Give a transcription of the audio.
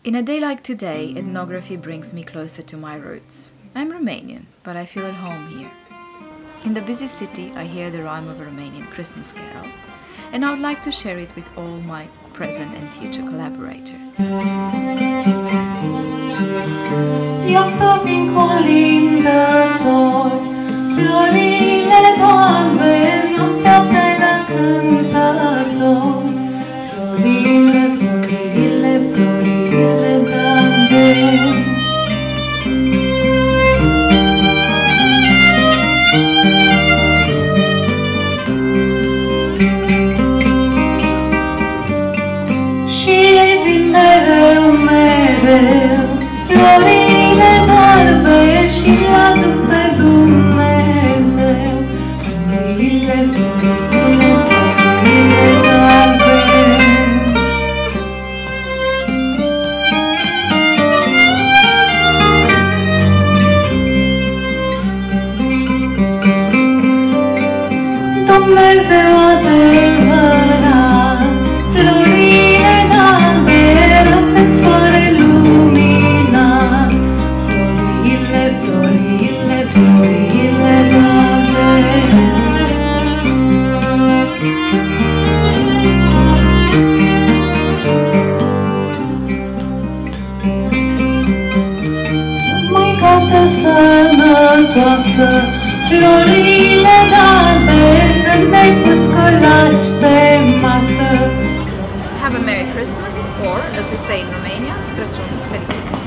In a day like today, ethnography brings me closer to my roots. I'm Romanian, but I feel at home here. In the busy city, I hear the rhyme of a Romanian Christmas carol, and I would like to share it with all my present and future collaborators. Iată vin colindători, florile albe, noaptea pe la cântători, florile, florile, florile albe. Și ei vin mereu, mereu, florile albe și-l aduc pe Dumnezeu. Florile, florile, florile albe. Dumnezeu adevărat, florile albe, răsări soare luminat. Florile, florile, florile albe. Mai gazdă sănătoasă, florile albe, când ai pus colaci pe masă. Have a Merry Christmas, or as we say in Romania, Crăciun fericit.